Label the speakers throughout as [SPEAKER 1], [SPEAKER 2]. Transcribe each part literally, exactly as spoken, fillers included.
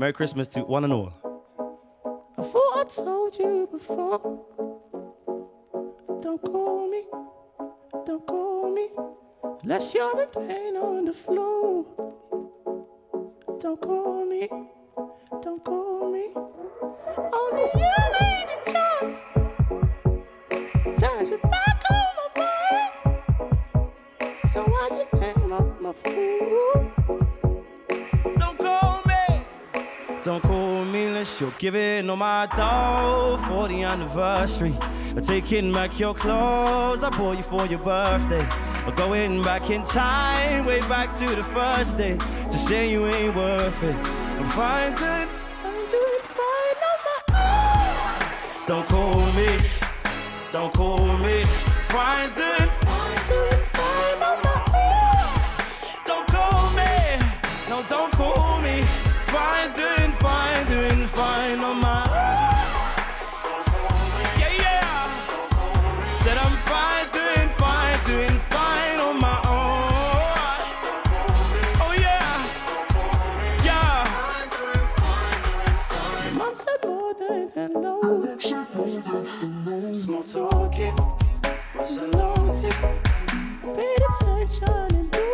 [SPEAKER 1] Merry Christmas to one and all.
[SPEAKER 2] I thought I told you before. Don't call me, don't call me, unless you're in pain on the floor. Don't call me, don't call me. Only you made your choice. Turned your back on my phone. So why's your name on my phone?
[SPEAKER 1] Don't call me, don't call me unless you're giving all my dough for the anniversary. Or taking back your clothes I bought you for your birthday. Or going back in time, way back to the first day, to say you ain't worth it. I'm fine, good,
[SPEAKER 2] I'm doing fine on my own.
[SPEAKER 1] don't call me, don't call me. Fine, good,
[SPEAKER 2] I'm doing fine on my own.
[SPEAKER 1] don't call me, no, don't call me. Fine, doing fine, doing fine on my own. Yeah, yeah. Said I'm fine, doing fine, doing fine on my own. Oh yeah, yeah.
[SPEAKER 2] Your mom said more than hello. Small talking was a long tip. Paid attention and knew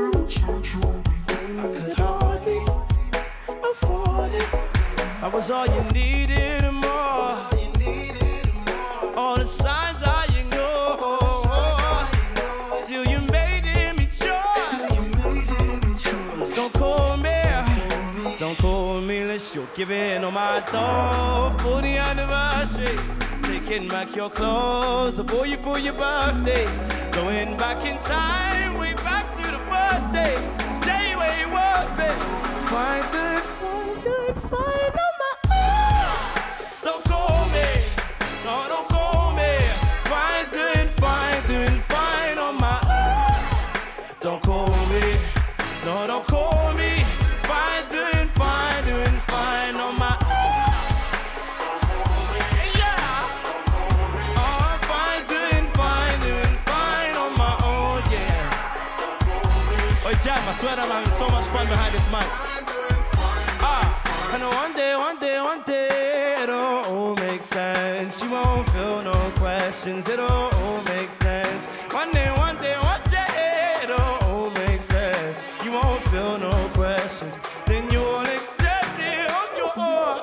[SPEAKER 2] I could hardly afford it.
[SPEAKER 1] I was all you needed and more. All the signs I ignored. Still you made me choice. Don't call me, don't call me unless you're giving all my dough for the anniversary. Taking back your clothes I bought you for your birthday. Going back in time, way back to the first day, to say you ain't worth it. Fine, good,
[SPEAKER 2] I'm doing fine on my own.
[SPEAKER 1] don't call me, no, don't call me. Fine, doing fine, doing fine on my own. Don't call me, no, don't call me. Fine, doing fine, doing fine on my own. Yeah. Oh, I'm fine, doing fine, doing fine on my own, yeah. Oh, Jam, I swear I'm having so much fun behind this mic. Ah, I know one day, one day, one day, it'll all make sense. You won't feel no questions, it'll all make sense. One day, one day, one day, it'll all make sense. You won't feel no questions, then you'll accept it on your own.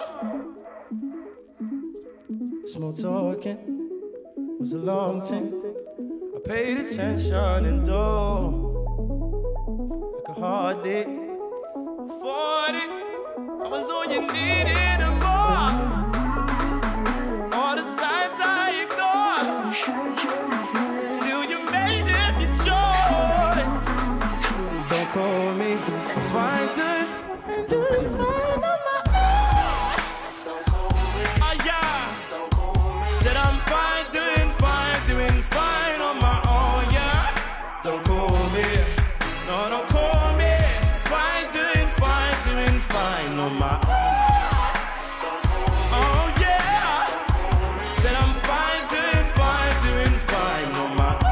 [SPEAKER 1] Small talking was a long thing. I paid attention and though I could hardly afford it. I was all you needed and more. All the signs I ignored. Still you made it your choice. Don't call me, fine, good,
[SPEAKER 2] I'm doing fine on my
[SPEAKER 1] ah yeah. Said I'm fine, doing fine, doing fine on my own, yeah. Don't call me, no, don't call me. Fine, doing fine, doing fine on my own. Oh yeah. Said I'm fine, doing fine, doing fine on my own.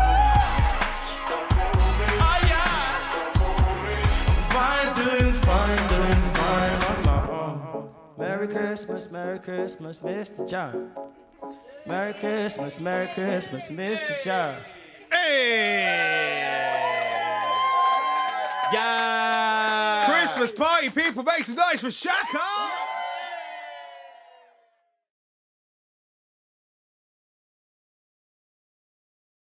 [SPEAKER 1] Oh yeah. I'm fine, doing fine, doing fine on my own. Merry Christmas, Merry Christmas, Mister John. Merry Christmas, Merry Christmas, Mister John. Hey! Yeah!
[SPEAKER 3] Christmas party, people, make some noise for Shaka!